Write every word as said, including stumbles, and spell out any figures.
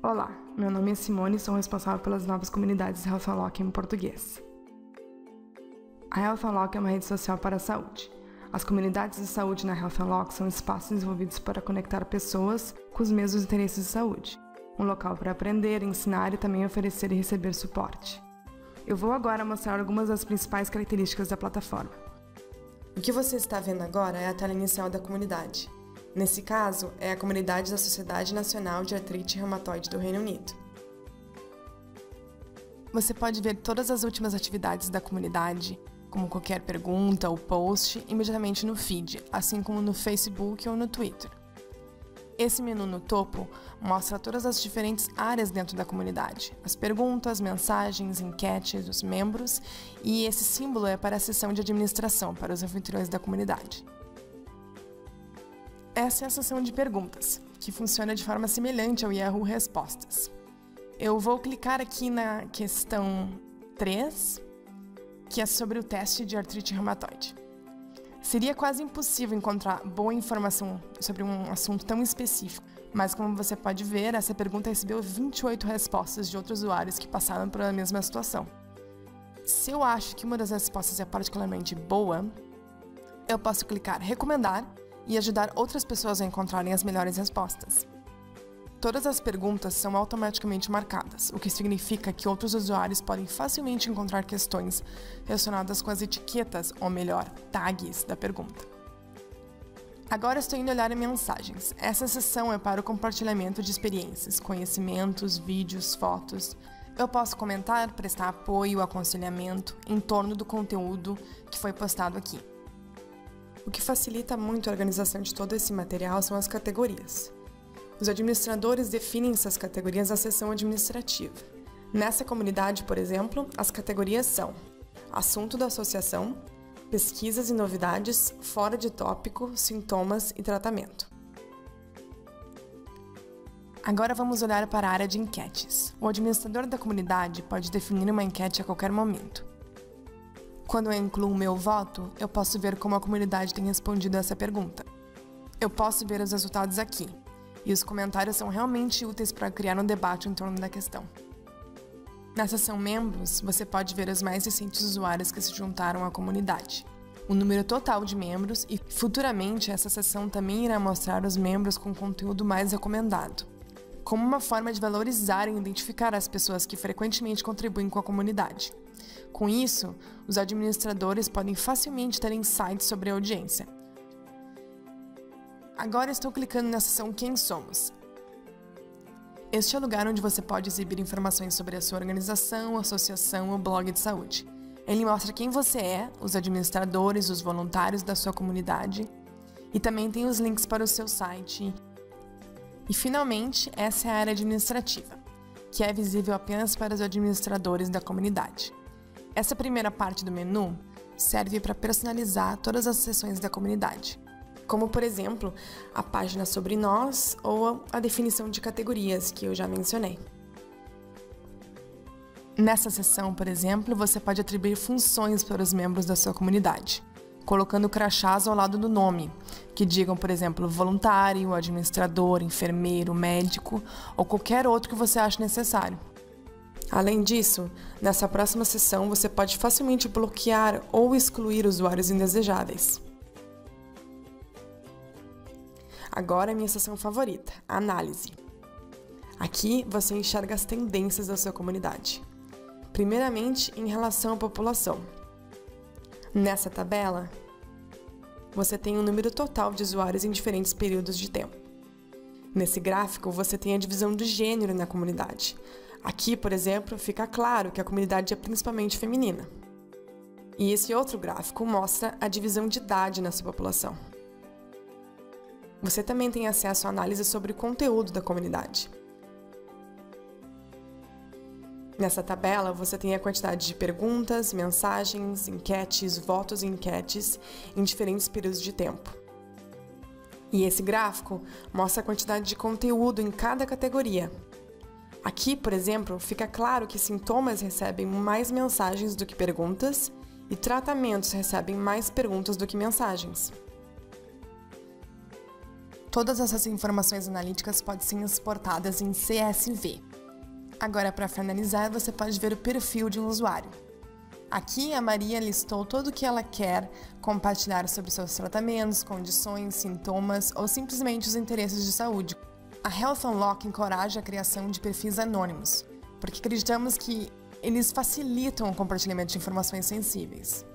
Olá, meu nome é Simone e sou responsável pelas novas comunidades Health Unlock em português. A Health Unlock é uma rede social para a saúde. As comunidades de saúde na Health Unlock são espaços desenvolvidos para conectar pessoas com os mesmos interesses de saúde. Um local para aprender, ensinar e também oferecer e receber suporte. Eu vou agora mostrar algumas das principais características da plataforma. O que você está vendo agora é a tela inicial da comunidade. Nesse caso, é a comunidade da Sociedade Nacional de Artrite Reumatoide do Reino Unido. Você pode ver todas as últimas atividades da comunidade, como qualquer pergunta ou post, imediatamente no feed, assim como no Facebook ou no Twitter. Esse menu no topo mostra todas as diferentes áreas dentro da comunidade, as perguntas, mensagens, enquetes dos membros, e esse símbolo é para a seção de administração, para os anfitriões da comunidade. Essa é a seção de perguntas, que funciona de forma semelhante ao Yahoo Respostas. Eu vou clicar aqui na questão três, que é sobre o teste de artrite reumatoide. Seria quase impossível encontrar boa informação sobre um assunto tão específico, mas como você pode ver, essa pergunta recebeu vinte e oito respostas de outros usuários que passaram pela mesma situação. Se eu acho que uma das respostas é particularmente boa, eu posso clicar Recomendar e ajudar outras pessoas a encontrarem as melhores respostas. Todas as perguntas são automaticamente marcadas, o que significa que outros usuários podem facilmente encontrar questões relacionadas com as etiquetas, ou melhor, tags da pergunta. Agora estou indo olhar em mensagens. Essa seção é para o compartilhamento de experiências, conhecimentos, vídeos, fotos. Eu posso comentar, prestar apoio, aconselhamento em torno do conteúdo que foi postado aqui. O que facilita muito a organização de todo esse material são as categorias. Os administradores definem essas categorias na seção administrativa. Nessa comunidade, por exemplo, as categorias são Assunto da associação, Pesquisas e novidades, Fora de tópico, Sintomas e tratamento. Agora vamos olhar para a área de enquetes. O administrador da comunidade pode definir uma enquete a qualquer momento. Quando eu incluo o meu voto, eu posso ver como a comunidade tem respondido a essa pergunta. Eu posso ver os resultados aqui, e os comentários são realmente úteis para criar um debate em torno da questão. Na seção Membros, você pode ver os mais recentes usuários que se juntaram à comunidade, o número total de membros e, futuramente, essa seção também irá mostrar os membros com conteúdo mais recomendado, como uma forma de valorizar e identificar as pessoas que frequentemente contribuem com a comunidade. Com isso, os administradores podem facilmente ter insights sobre a audiência. Agora estou clicando na seção Quem Somos. Este é o lugar onde você pode exibir informações sobre a sua organização, associação ou blog de saúde. Ele mostra quem você é, os administradores, os voluntários da sua comunidade, e também tem os links para o seu site. E finalmente, essa é a área administrativa, que é visível apenas para os administradores da comunidade. Essa primeira parte do menu serve para personalizar todas as seções da comunidade, como, por exemplo, a página sobre nós ou a definição de categorias, que eu já mencionei. Nessa seção, por exemplo, você pode atribuir funções para os membros da sua comunidade, colocando crachás ao lado do nome, que digam, por exemplo, voluntário, administrador, enfermeiro, médico ou qualquer outro que você ache necessário. Além disso, nessa próxima seção você pode facilmente bloquear ou excluir usuários indesejáveis. Agora a minha seção favorita, a análise. Aqui você enxerga as tendências da sua comunidade. Primeiramente, em relação à população. Nessa tabela, você tem o número total de usuários em diferentes períodos de tempo. Nesse gráfico, você tem a divisão do gênero na comunidade. Aqui, por exemplo, fica claro que a comunidade é principalmente feminina. E esse outro gráfico mostra a divisão de idade nessa população. Você também tem acesso à análise sobre o conteúdo da comunidade. Nessa tabela, você tem a quantidade de perguntas, mensagens, enquetes, votos e enquetes em diferentes períodos de tempo. E esse gráfico mostra a quantidade de conteúdo em cada categoria. Aqui, por exemplo, fica claro que sintomas recebem mais mensagens do que perguntas e tratamentos recebem mais perguntas do que mensagens. Todas essas informações analíticas podem ser exportadas em C S V. Agora, para finalizar, você pode ver o perfil de um usuário. Aqui, a Maria listou tudo o que ela quer compartilhar sobre seus tratamentos, condições, sintomas ou simplesmente os interesses de saúde. A Health Unlock encoraja a criação de perfis anônimos, porque acreditamos que eles facilitam o compartilhamento de informações sensíveis.